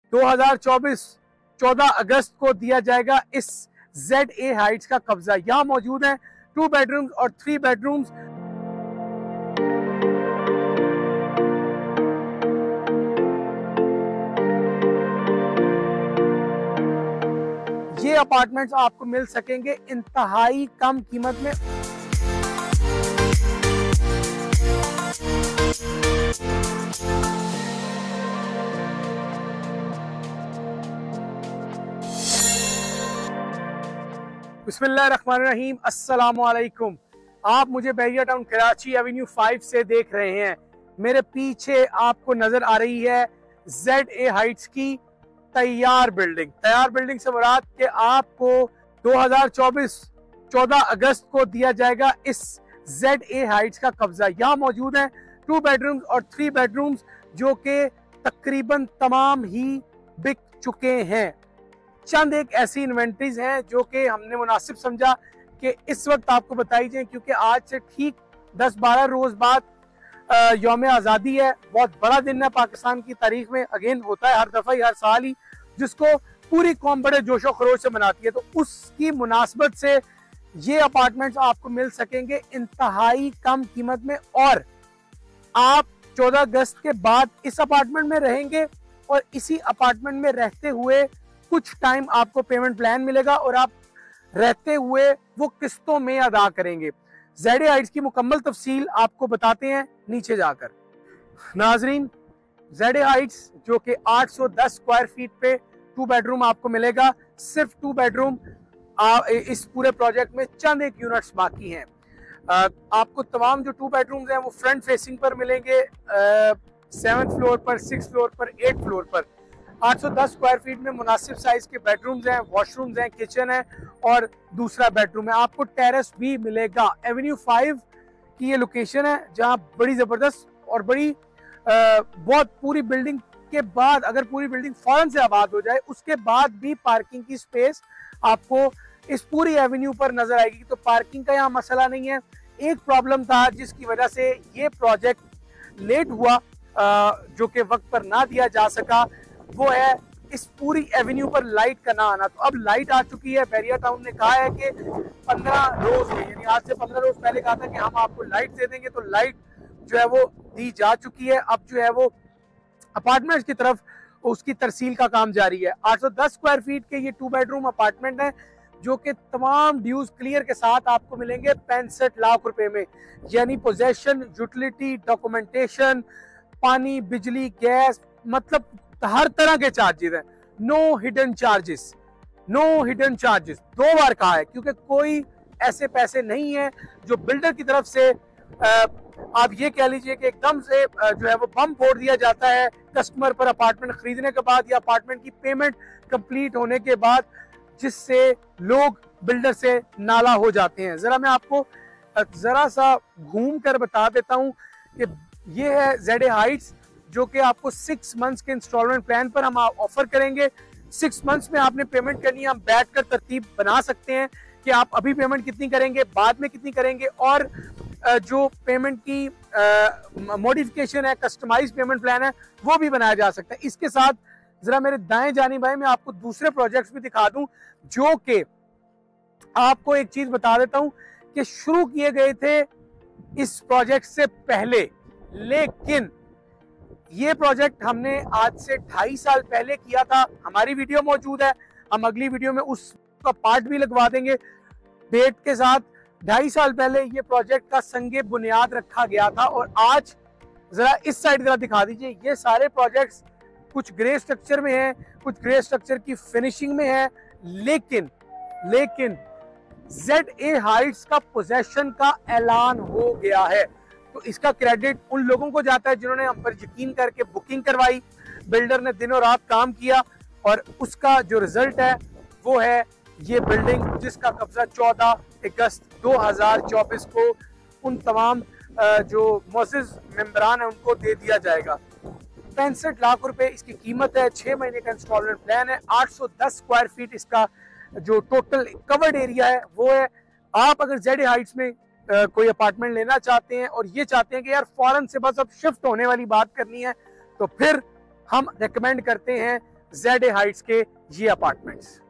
2024 14 अगस्त को दिया जाएगा इस ZA हाइट्स का कब्जा। यहाँ मौजूद है 2 बेडरूम्स और 3 बेडरूम्स। ये अपार्टमेंट्स आपको मिल सकेंगे इंतहाई कम कीमत में। बिस्मिल्लाहिर्रहमानिर्रहीम, अस्सलामुअलैकुम। आप मुझे बहरिया टाउन कराची एवेन्यू 5 से देख रहे हैं। मेरे पीछे आपको नजर आ रही है ZA हाइट्स की तैयार बिल्डिंग। तैयार बिल्डिंग से मुराद कि आपको 2024 14 अगस्त को दिया जाएगा इस ZA हाइट्स का कब्जा। यहाँ मौजूद है 2 बेडरूम्स और 3 बेडरूम्स जो कि तकरीबन तमाम ही बिक चुके हैं। चंद एक ऐसी इन्वेंटरीज हैं जो कि हमने मुनासिब समझा कि इस वक्त आपको बताई जाए, क्योंकि आज से ठीक 10-12 रोज बाद यौम आज़ादी है। बहुत बड़ा दिन है पाकिस्तान की तारीख में, अगेन होता है हर दफा ही, हर साल ही, जिसको पूरी कौम बड़े जोशो खरोश से मनाती है। तो उसकी मुनासबत से ये अपार्टमेंट्स आपको मिल सकेंगे इंतहाई कम कीमत में। और आप 14 अगस्त के बाद इस अपार्टमेंट में रहेंगे और इसी अपार्टमेंट में रहते हुए कुछ टाइम आपको पेमेंट प्लान मिलेगा और आप रहते हुए वो किस्तों में अदा करेंगे। ZA हाइट्स की मुकम्मल तफसील आपको बताते हैं नीचे जाकर। नाजरीन, ZA हाइट्स जो कि 810 स्क्वायर फीट पे 2 बेडरूम आपको मिलेगा। सिर्फ 2 बेडरूम इस पूरे प्रोजेक्ट में चंद एक यूनिट्स बाकी हैं। आपको तमाम जो 2 बेडरूम्स हैं वो फ्रंट फेसिंग पर मिलेंगे, 7th फ्लोर पर, 6th फ्लोर पर, 8th फ्लोर पर। 810 स्क्वायर फीट में मुनासिब साइज के बेडरूम्स हैं, वॉशरूम्स हैं, किचन है और दूसरा बेडरूम है। आपको टेरेस भी मिलेगा। एवेन्यू 5 की ये लोकेशन है जहां बड़ी जबरदस्त और बड़ी बहुत पूरी बिल्डिंग के बाद, अगर पूरी बिल्डिंग फौरन से आबाद हो जाए उसके बाद भी पार्किंग की स्पेस आपको इस पूरी एवेन्यू पर नजर आएगी। तो पार्किंग का यहाँ मसला नहीं है। एक प्रॉब्लम था जिसकी वजह से ये प्रोजेक्ट लेट हुआ, जो कि वक्त पर ना दिया जा सका, वो है इस पूरी एवेन्यू पर लाइट का ना आना। तो अब लाइट आ चुकी है। बहरिया टाउन ने कहा है कि 15 रोज में, यानी आज से 15 रोज पहले कहा था कि हम आपको लाइट दे देंगे, तो लाइट जो है वो दी जा चुकी है। अब जो है वो अपार्टमेंट्स की तरफ उसकी तरसील का काम जारी है। 810 स्क्वायर फीट के ये 2 बेडरूम अपार्टमेंट है जो कि तमाम ड्यूज क्लियर के साथ आपको मिलेंगे 65 लाख रुपए में, यानी पोजेशन, यूटिलिटी, डॉक्यूमेंटेशन, पानी, बिजली, गैस, मतलब हर तरह के चार्जेस हैं। No hidden charges, no hidden charges 2 बार कहा है, क्योंकि कोई ऐसे पैसे नहीं है जो बिल्डर की तरफ से आप ये कह लीजिए कि एकदम से जो है वो बम फोड़ दिया जाता है कस्टमर पर अपार्टमेंट खरीदने के बाद या अपार्टमेंट की पेमेंट कंप्लीट होने के बाद, जिससे लोग बिल्डर से नाला हो जाते हैं। जरा मैं आपको जरा सा घूम कर बता देता हूं कि ये है ZA हाइट्स जो कि आपको 6 मंथ्स के इंस्टॉलमेंट प्लान पर हम ऑफर करेंगे। 6 मंथ्स में आपने पेमेंट करनी है। हम बैठकर तरतीब बना सकते हैं कि आप अभी पेमेंट कितनी करेंगे, बाद में कितनी करेंगे, और जो पेमेंट की मॉडिफिकेशन है, कस्टमाइज पेमेंट प्लान है, वो भी बनाया जा सकता है। इसके साथ जरा मेरे दाएं जानिब आए, मैं आपको दूसरे प्रोजेक्ट्स भी दिखा दूं जो कि आपको एक चीज बता देता हूं कि शुरू किए गए थे इस प्रोजेक्ट से पहले, लेकिन ये प्रोजेक्ट हमने आज से 2.5 साल पहले किया था। हमारी वीडियो मौजूद है, हम अगली वीडियो में उसका पार्ट भी लगवा देंगे डेट के साथ। 2.5 साल पहले ये प्रोजेक्ट का संगे बुनियाद रखा गया था। और आज जरा इस साइड जरा दिखा दीजिए, ये सारे प्रोजेक्ट्स कुछ ग्रे स्ट्रक्चर में है, कुछ ग्रे स्ट्रक्चर की फिनिशिंग में है, लेकिन ZA हाइट्स का पोजेशन का ऐलान हो गया है। तो इसका क्रेडिट उन लोगों को जाता है जिन्होंने हम पर यकीन करके बुकिंग करवाई। बिल्डर ने दिनों रात काम किया और उसका जो रिजल्ट है वो है ये बिल्डिंग, जिसका कब्जा 14 अगस्त 2024 को उन तमाम जो मोअज़्ज़िज़ मेंबरान है उनको दे दिया जाएगा। 65 लाख रुपए इसकी कीमत है। 6 महीने का इंस्टॉलमेंट प्लान है। 810 स्क्वायर फीट इसका जो टोटल कवर्ड एरिया है वो है। आप अगर ZA हाइट्स में कोई अपार्टमेंट लेना चाहते हैं और ये चाहते हैं कि यार फौरन से बस अब शिफ्ट होने वाली बात करनी है, तो फिर हम रेकमेंड करते हैं ZA हाइट्स के ये अपार्टमेंट्स।